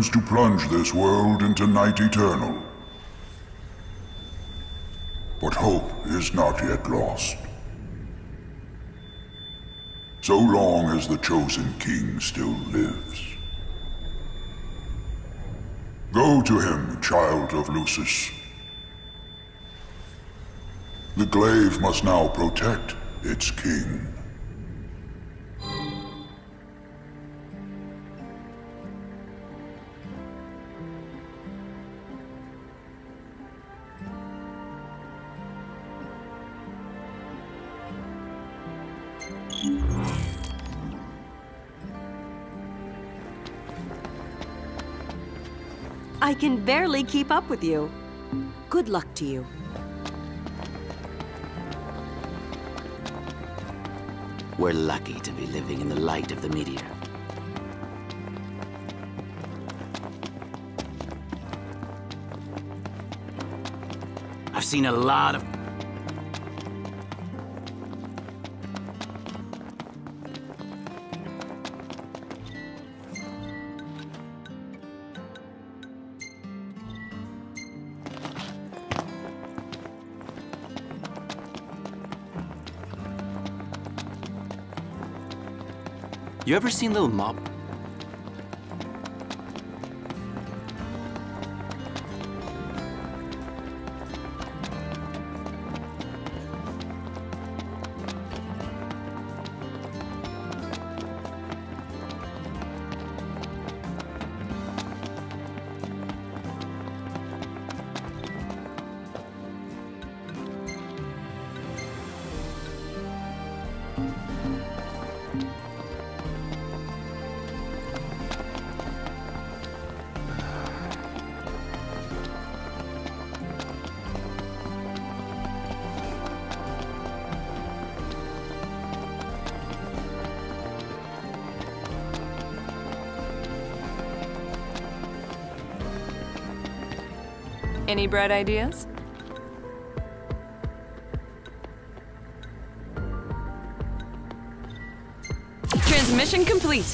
threatens to plunge this world into night eternal. But hope is not yet lost. So long as the Chosen King still lives. Go to him, child of Lucis. The Glaive must now protect its king. I can barely keep up with you. Good luck to you. We're lucky to be living in the light of the meteor. I've seen a lot of... You ever seen Little Mop? Any bright ideas? Transmission complete.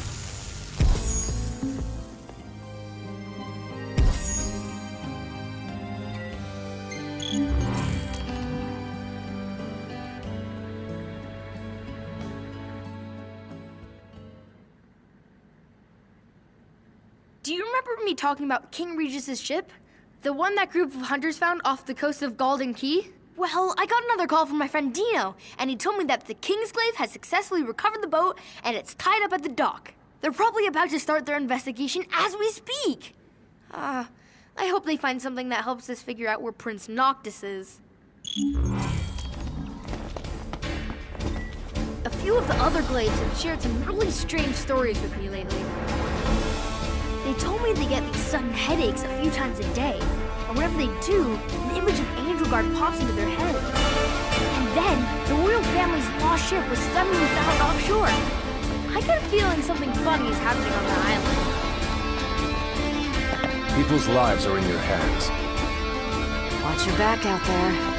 Do you remember me talking about King Regis's ship? The one that group of hunters found off the coast of Galden Key? Well, I got another call from my friend Dino, and he told me that the King's Glaive has successfully recovered the boat, and it's tied up at the dock. They're probably about to start their investigation as we speak. I hope they find something that helps us figure out where Prince Noctis is. A few of the other Glaives have shared some really strange stories with me lately. They told me they get these sudden headaches a few times a day, and whenever they do, an image of Androgard pops into their heads. And then, the royal family's lost ship was suddenly found offshore. I get a feeling something funny is happening on the island. People's lives are in your hands. Watch your back out there.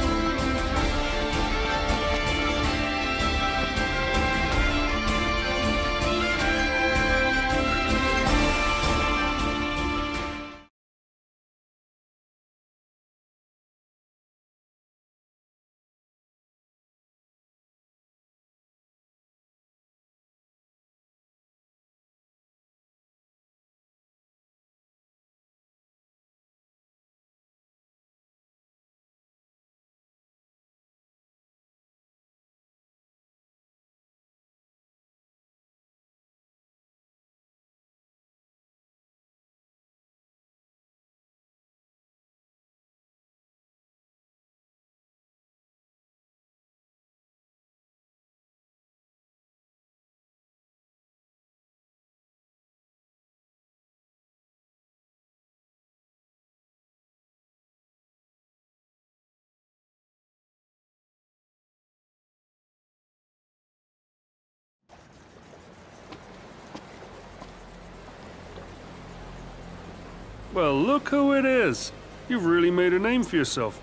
Well, look who it is. You've really made a name for yourself.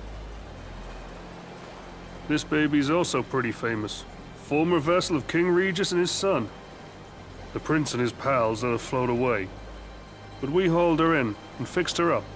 This baby's also pretty famous. Former vessel of King Regis and his son. The prince and his pals that have flown away. but we hauled her in and fixed her up.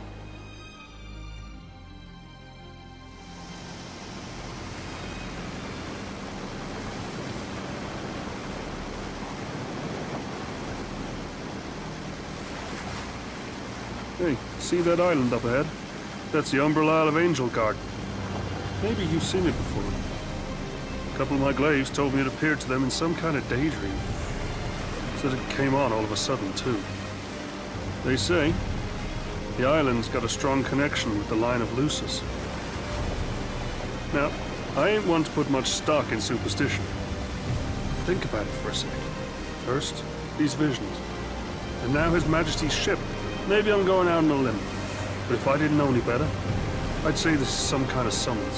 Hey, see that island up ahead? That's the Umbrella Isle of Angel Garden. Maybe you've seen it before. A couple of my glaives told me it appeared to them in some kind of daydream. Said it came on all of a sudden, too. They say the island's got a strong connection with the line of Lucis. Now, I ain't one to put much stock in superstition. Think about it for a second. First, these visions. And now His Majesty's ship. Maybe I'm going out on a limb. But if I didn't know any better, I'd say this is some kind of summons.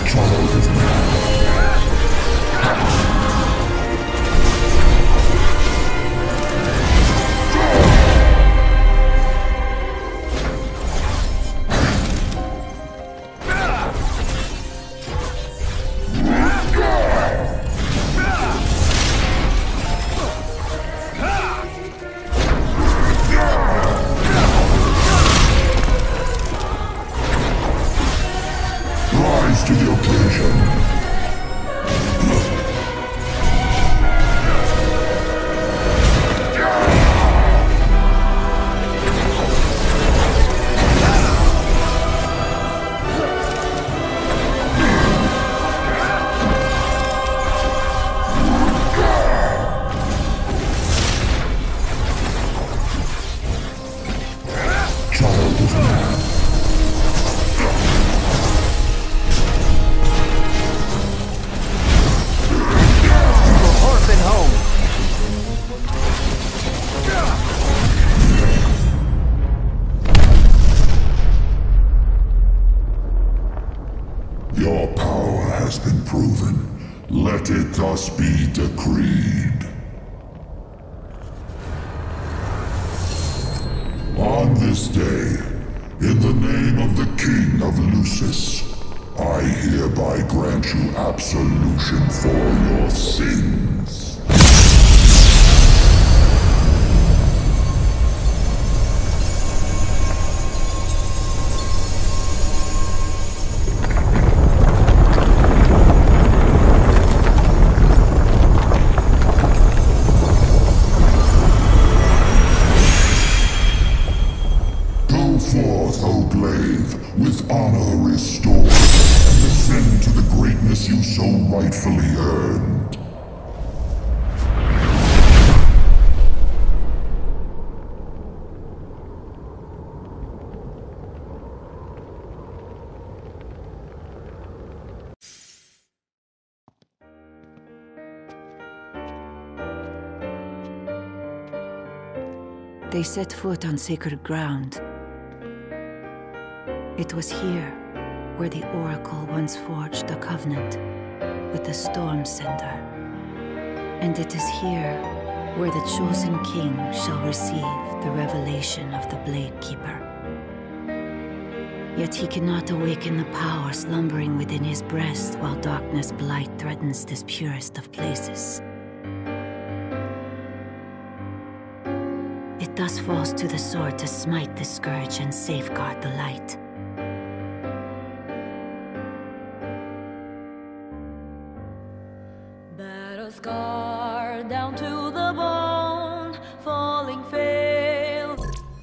Child of rise to the occasion. Child of man. Orphan home. Your power has been proven. Let it thus be decreed. On this day, in the name of the King of Lucis, I hereby grant you absolution for your sins. Go forth, O Glaive, with honor restored, and ascend to the greatness you so rightfully earned. They set foot on sacred ground. It was here where the Oracle once forged a covenant with the Storm Sender. And it is here where the Chosen King shall receive the revelation of the Blade Keeper. Yet he cannot awaken the power slumbering within his breast while darkness blight threatens this purest of places. It thus falls to the sword to smite the scourge and safeguard the light. Battle scarred down to the bone, falling fail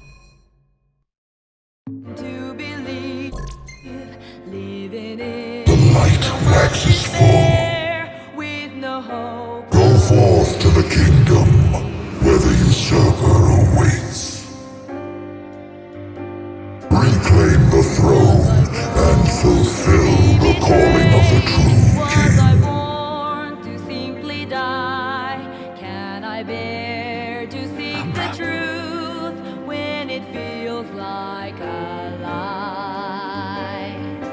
to believe, living in The light waxes full. with no hope. Go forth to the kingdom, where the usurper awaits. Reclaim the throne, and fulfill the calling of the true Was I king. born to simply die? Can I bear to seek the truth when it feels like a lie?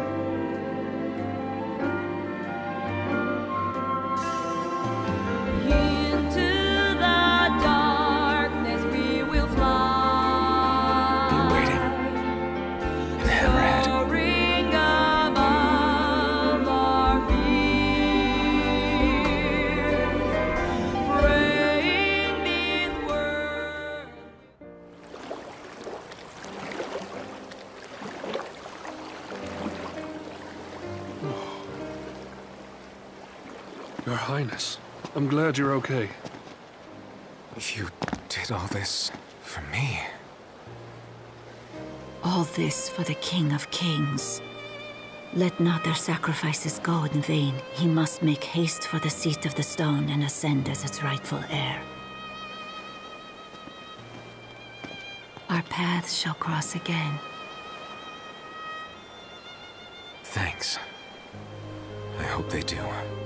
Into the darkness we will fly. Be waiting. In Hammerhead. Soaring above our fears, praying these words. Your Highness, I'm glad you're okay. You did all this for me. All this for the King of Kings. Let not their sacrifices go in vain. He must make haste for the seat of the stone and ascend as its rightful heir. Our paths shall cross again. Thanks. I hope they do.